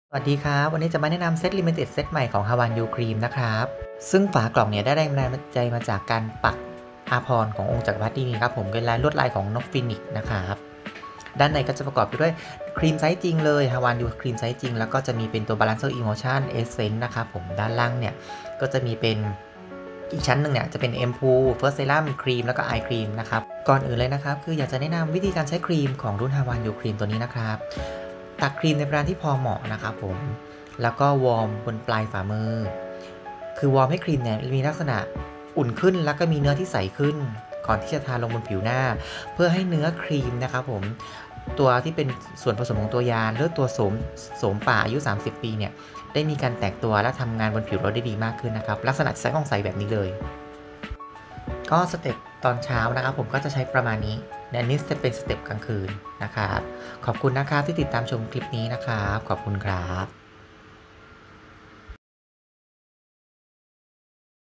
สวัสดีครับวันนี้จะมาแนะนำเซต Limited เซตใหม่ของ Hawan You Cream นะครับซึ่งฝากล่องเนี่ยได้แรงบันดาลใจมาจากการปักอาภรณ์ขององค์จักรพรรดินี่ครับผมเป็นลายลวดลายของนกฟีนิกซ์นะครับด้านในก็จะประกอบไปด้วยครีมไซส์จริงเลย Hawan You ครีมไซส์จริงแล้วก็จะมีเป็นตัว Balancer Emotion Essence นะครับผมด้านล่างเนี่ยก็จะมีเป็นอีกชั้นหนึ่งเนี่ยจะเป็น Ampoule First Serum ครีมแล้วก็ Eye Cream นะครับก่อนอื่นเลยนะครับคืออยากจะแนะนำวิธีการใช้ครีมของรุ่น Hawan You Cream ตัวนี้นะครับตักครีมในปริมาณที่พอเหมาะนะครับผมแล้วก็วอร์มบนปลายฝ่ามือคือวอร์มให้ครีมเนี่ยมีลักษณะอุ่นขึ้นแล้วก็มีเนื้อที่ใสขึ้นก่อนที่จะทาลงบนผิวหน้าเพื่อให้เนื้อครีมนะครับผมตัวที่เป็นส่วนผสมของตัวยาหรือตัวโสมป่าอายุ30 ปีเนี่ยได้มีการแตกตัวและทำงานบนผิวเราได้ดีมากขึ้นนะครับลักษณะใสของใสแบบนี้เลยก็สเต็ปตอนเช้านะครับผมก็จะใช้ประมาณนี้และนี่จะเป็นสเต็ปกลางคืนนะครับขอบคุณนะครับที่ติดตามชมคลิปนี้นะครับขอบคุณครับ